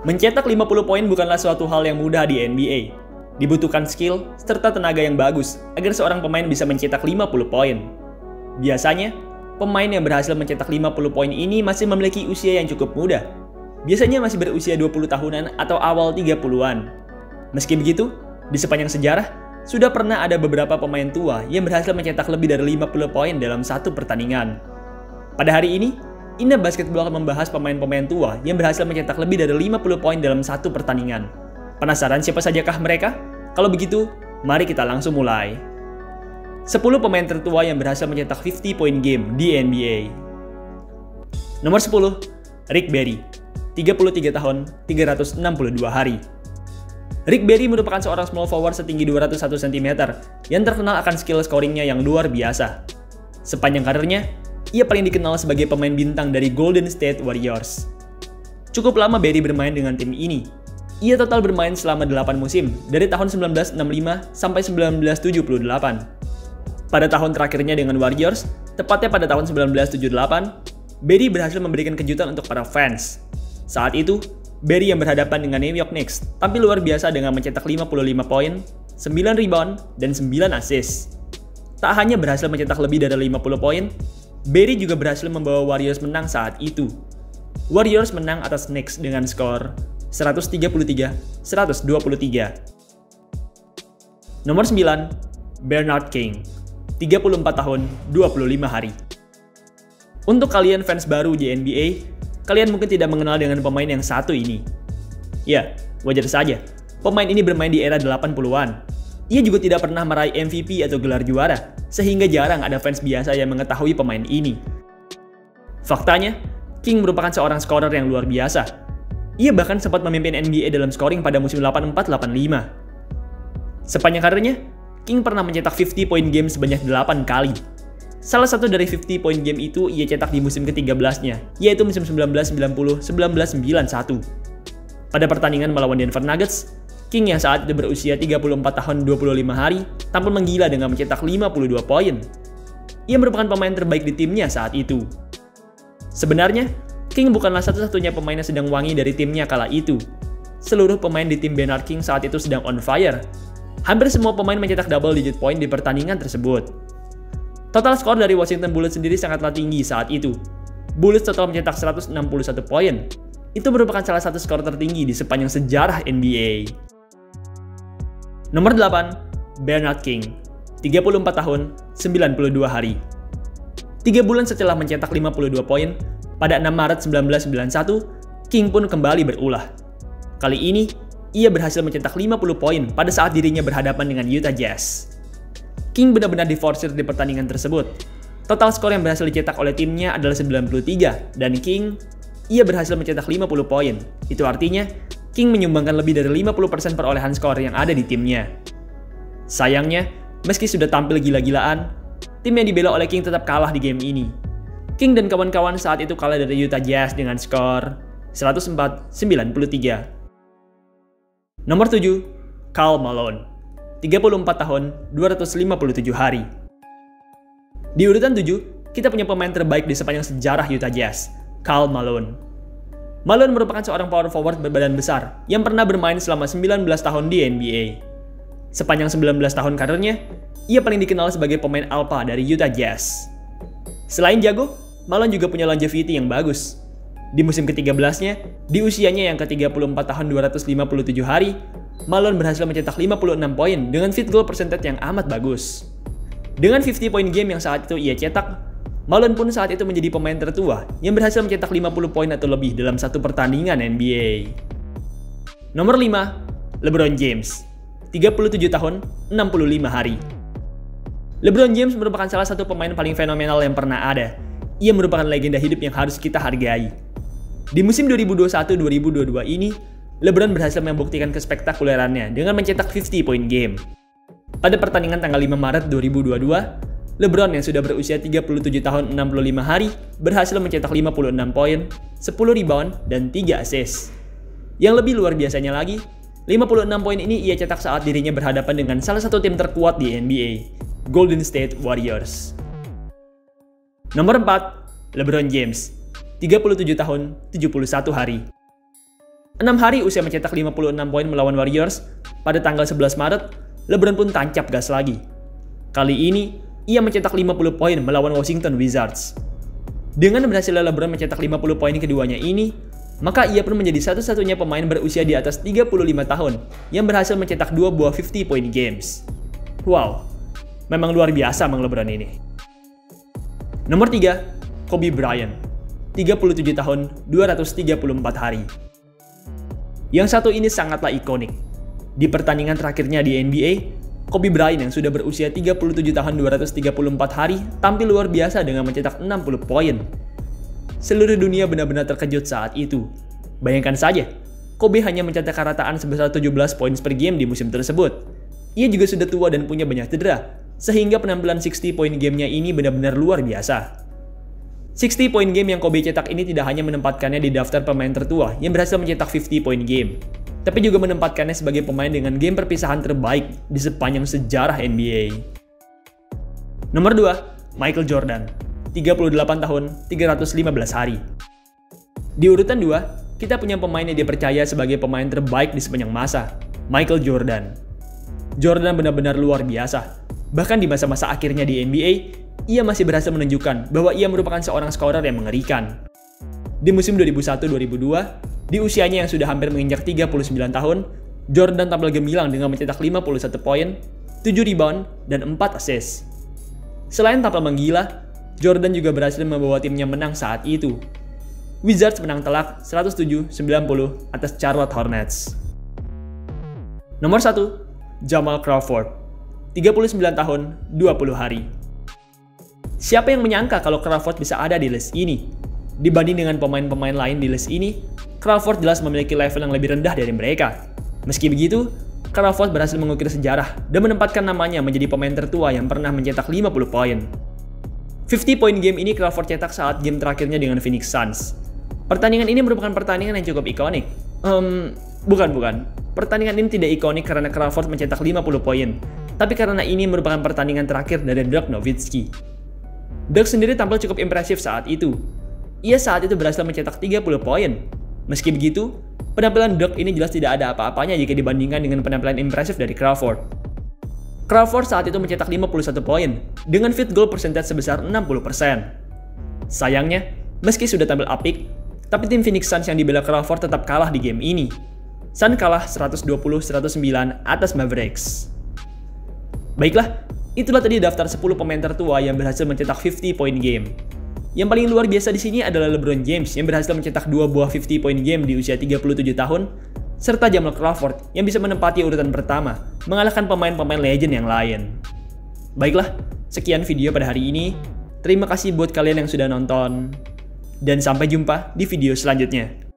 Mencetak 50 poin bukanlah suatu hal yang mudah di NBA. Dibutuhkan skill serta tenaga yang bagus agar seorang pemain bisa mencetak 50 poin. Biasanya, pemain yang berhasil mencetak 50 poin ini masih memiliki usia yang cukup muda. Biasanya masih berusia 20 tahunan atau awal 30-an. Meski begitu, di sepanjang sejarah, sudah pernah ada beberapa pemain tua yang berhasil mencetak lebih dari 50 poin dalam satu pertandingan. Pada hari ini, Indra Basketball akan membahas pemain-pemain tua yang berhasil mencetak lebih dari 50 poin dalam satu pertandingan. Penasaran siapa sajakah mereka? Kalau begitu, mari kita langsung mulai. 10 pemain tertua yang berhasil mencetak 50 point game di NBA. Nomor 10, Rick Barry, 33 tahun, 362 hari. Rick Barry merupakan seorang small forward setinggi 201 cm yang terkenal akan skill scoringnya yang luar biasa. Sepanjang karirnya, ia paling dikenal sebagai pemain bintang dari Golden State Warriors. Cukup lama Barry bermain dengan tim ini. Ia total bermain selama 8 musim, dari tahun 1965 sampai 1978. Pada tahun terakhirnya dengan Warriors, tepatnya pada tahun 1978, Barry berhasil memberikan kejutan untuk para fans. Saat itu, Barry yang berhadapan dengan New York Knicks tampil luar biasa dengan mencetak 55 poin, 9 rebound, dan 9 assist. Tak hanya berhasil mencetak lebih dari 50 poin, Barry juga berhasil membawa Warriors menang saat itu. Warriors menang atas Knicks dengan skor 133-123. Nomor 9, Bernard King, 34 tahun, 25 hari. Untuk kalian fans baru di NBA, kalian mungkin tidak mengenal dengan pemain yang satu ini. Ya, wajar saja. Pemain ini bermain di era 80-an. Ia juga tidak pernah meraih MVP atau gelar juara, sehingga jarang ada fans biasa yang mengetahui pemain ini. Faktanya, King merupakan seorang scorer yang luar biasa. Ia bahkan sempat memimpin NBA dalam scoring pada musim 84-85. Sepanjang karirnya, King pernah mencetak 50 point game sebanyak 8 kali. Salah satu dari 50 point game itu ia cetak di musim ke-13-nya, yaitu musim 1990-1991. Pada pertandingan melawan Denver Nuggets, King yang saat itu berusia 34 tahun 25 hari tampil menggila dengan mencetak 52 poin. Ia merupakan pemain terbaik di timnya saat itu. Sebenarnya, King bukanlah satu-satunya pemain yang sedang wangi dari timnya kala itu. Seluruh pemain di tim Bernard King saat itu sedang on fire. Hampir semua pemain mencetak double digit point di pertandingan tersebut. Total skor dari Washington Bullets sendiri sangatlah tinggi saat itu. Bullets total mencetak 161 poin. Itu merupakan salah satu skor tertinggi di sepanjang sejarah NBA. Nomor 8, Bernard King, 34 tahun, 92 hari. 3 bulan setelah mencetak 52 poin, pada 6 Maret 1991, King pun kembali berulah. Kali ini, ia berhasil mencetak 50 poin pada saat dirinya berhadapan dengan Utah Jazz. King benar-benar diforsir di pertandingan tersebut. Total skor yang berhasil dicetak oleh timnya adalah 93, dan King, ia berhasil mencetak 50 poin. Itu artinya, King menyumbangkan lebih dari 50% perolehan skor yang ada di timnya. Sayangnya, meski sudah tampil gila-gilaan, tim yang dibela oleh King tetap kalah di game ini. King dan kawan-kawan saat itu kalah dari Utah Jazz dengan skor 104-93. Nomor 7, Karl Malone, 34 tahun, 257 hari. Di urutan 7, kita punya pemain terbaik di sepanjang sejarah Utah Jazz, Karl Malone. Malone merupakan seorang power forward berbadan besar yang pernah bermain selama 19 tahun di NBA. Sepanjang 19 tahun karirnya, ia paling dikenal sebagai pemain alpha dari Utah Jazz. Selain jago, Malone juga punya longevity yang bagus. Di musim ke-13-nya, di usianya yang ke-34 tahun 257 hari, Malone berhasil mencetak 56 poin dengan field goal percentage yang amat bagus. Dengan 50 point game yang saat itu ia cetak, Malone pun saat itu menjadi pemain tertua yang berhasil mencetak 50 poin atau lebih dalam satu pertandingan NBA. Nomor 5, LeBron James, 37 tahun, 65 hari. LeBron James merupakan salah satu pemain paling fenomenal yang pernah ada. Ia merupakan legenda hidup yang harus kita hargai. Di musim 2021-2022 ini, LeBron berhasil membuktikan kespektakulerannya dengan mencetak 50 point game. Pada pertandingan tanggal 5 Maret 2022, LeBron yang sudah berusia 37 tahun 65 hari berhasil mencetak 56 poin, 10 rebound, dan 3 assist. Yang lebih luar biasanya lagi, 56 poin ini ia cetak saat dirinya berhadapan dengan salah satu tim terkuat di NBA, Golden State Warriors. Nomor 4, LeBron James, 37 tahun, 71 hari. 6 hari usia mencetak 56 poin melawan Warriors, pada tanggal 11 Maret, LeBron pun tancap gas lagi. Kali ini, ia mencetak 50 poin melawan Washington Wizards. Dengan berhasilnya LeBron mencetak 50 poin keduanya ini, maka ia pun menjadi satu-satunya pemain berusia di atas 35 tahun yang berhasil mencetak 2 buah 50-point games. Wow, memang luar biasa Mang LeBron ini. Nomor 3, Kobe Bryant. 37 tahun, 234 hari. Yang satu ini sangatlah ikonik. Di pertandingan terakhirnya di NBA, Kobe Bryant yang sudah berusia 37 tahun 234 hari tampil luar biasa dengan mencetak 60 poin. Seluruh dunia benar-benar terkejut saat itu. Bayangkan saja, Kobe hanya mencetak rataan sebesar 17 poin per game di musim tersebut. Ia juga sudah tua dan punya banyak cedera, sehingga penampilan 60-point gamenya ini benar-benar luar biasa. 60-point game yang Kobe cetak ini tidak hanya menempatkannya di daftar pemain tertua yang berhasil mencetak 50-point game, tapi juga menempatkannya sebagai pemain dengan game perpisahan terbaik di sepanjang sejarah NBA. Nomor 2, Michael Jordan. 38 tahun, 315 hari. Di urutan 2, kita punya pemain yang dipercaya sebagai pemain terbaik di sepanjang masa, Michael Jordan. Jordan benar-benar luar biasa. Bahkan di masa-masa akhirnya di NBA, ia masih berhasil menunjukkan bahwa ia merupakan seorang skorer yang mengerikan. Di musim 2001-2002, di usianya yang sudah hampir menginjak 39 tahun, Jordan tampil gemilang dengan mencetak 51 poin, 7 rebound, dan 4 assist. Selain tampil menggila, Jordan juga berhasil membawa timnya menang saat itu. Wizards menang telak 107-90 atas Charlotte Hornets. Nomor 1, Jamal Crawford. 39 tahun, 20 hari. Siapa yang menyangka kalau Crawford bisa ada di list ini? Dibanding dengan pemain-pemain lain di list ini, Crawford jelas memiliki level yang lebih rendah dari mereka. Meski begitu, Crawford berhasil mengukir sejarah dan menempatkan namanya menjadi pemain tertua yang pernah mencetak 50 poin. 50-point game ini Crawford cetak saat game terakhirnya dengan Phoenix Suns. Pertandingan ini merupakan pertandingan yang cukup ikonik. Bukan. Pertandingan ini tidak ikonik karena Crawford mencetak 50 poin, tapi karena ini merupakan pertandingan terakhir dari Dirk Nowitzki. Dirk sendiri tampil cukup impresif saat itu. Ia saat itu berhasil mencetak 30 poin. Meski begitu, penampilan Dirk ini jelas tidak ada apa-apanya jika dibandingkan dengan penampilan impresif dari Crawford. Crawford saat itu mencetak 51 poin dengan field goal percentage sebesar 60%. Sayangnya, meski sudah tampil apik, tapi tim Phoenix Suns yang dibela Crawford tetap kalah di game ini. Suns kalah 120-109 atas Mavericks. Baiklah, itulah tadi daftar 10 pemain tertua yang berhasil mencetak 50-point game. Yang paling luar biasa di sini adalah LeBron James yang berhasil mencetak 2 buah 50-point game di usia 37 tahun, serta Jamal Crawford yang bisa menempati urutan pertama, mengalahkan pemain-pemain legend yang lain. Baiklah, sekian video pada hari ini. Terima kasih buat kalian yang sudah nonton, dan sampai jumpa di video selanjutnya.